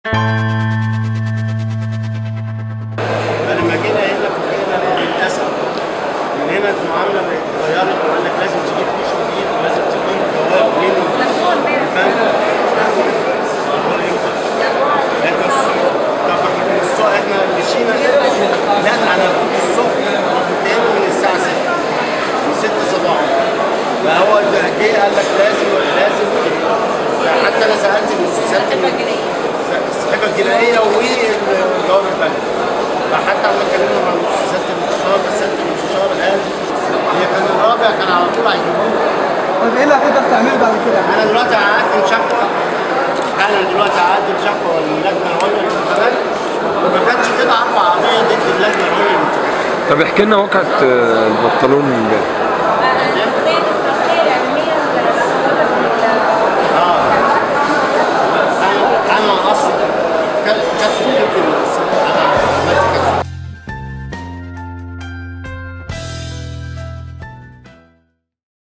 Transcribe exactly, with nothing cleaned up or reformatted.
فلما جينا هنا فوجئنا للاسف ان هنا المعامله بقت اتغيرت وقال لك لازم تجيب فيش جديد ولازم تجيب جواب من البنك. طب احنا مشينا لا انا كنت الصبح كنت هنا من الساعه ستة من ستة صباحا. فهو جه قال لك لازم لازم حتى انا سالت المؤسسات الصحيفه الجنائيه والجواب البنكي. فحتى لما اتكلمنا مع المؤسسات المستشار سياده المستشار قال هي كان الرابع كان على طول هيجيبوه. طب ايه اللي هتقدر تعمله بعد كده؟ انا دلوقتي هقدم شكوى حالا دلوقتي هقدم شكوى للجنه العليا للانتخابات وما كانش كده ارفع قضيه ضد اللجنه العليا للانتخابات. طب احكي لنا واقعة البنطلون امبارح.